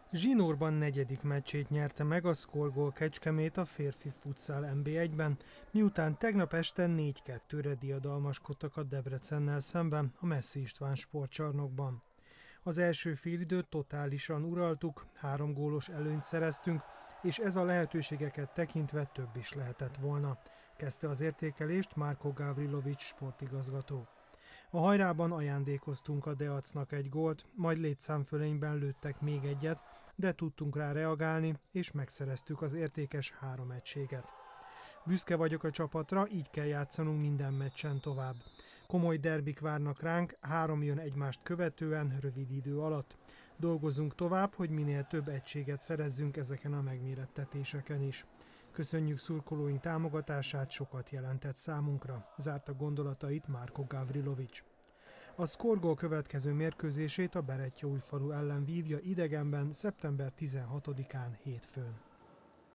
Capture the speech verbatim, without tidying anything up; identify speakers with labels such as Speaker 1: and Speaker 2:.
Speaker 1: Zsinórban negyedik meccsét nyerte meg a Szkorgol Kecskemét a férfi futsal en bé egyben, miután tegnap este négy kettőre diadalmaskodtak a Debrecennel szemben a Messzi István sportcsarnokban. Az első félidőt totálisan uraltuk, három gólos előnyt szereztünk, és ez a lehetőségeket tekintve több is lehetett volna, kezdte az értékelést Márko Gavrilovics sportigazgató. A hajrában ajándékoztunk a Deacnak egy gólt, majd létszámfölényben lőttek még egyet, de tudtunk rá reagálni, és megszereztük az értékes három egységet. Büszke vagyok a csapatra, így kell játszanunk minden meccsen tovább. Komoly derbik várnak ránk, három jön egymást követően, rövid idő alatt. Dolgozzunk tovább, hogy minél több egységet szerezzünk ezeken a megmérettetéseken is. Köszönjük szurkolóink támogatását, sokat jelentett számunkra, zárta gondolatait Márko Gavrilovics. A Szkorgol következő mérkőzését a Berettyóújfalu ellen vívja idegenben szeptember tizenhatodikán hétfőn.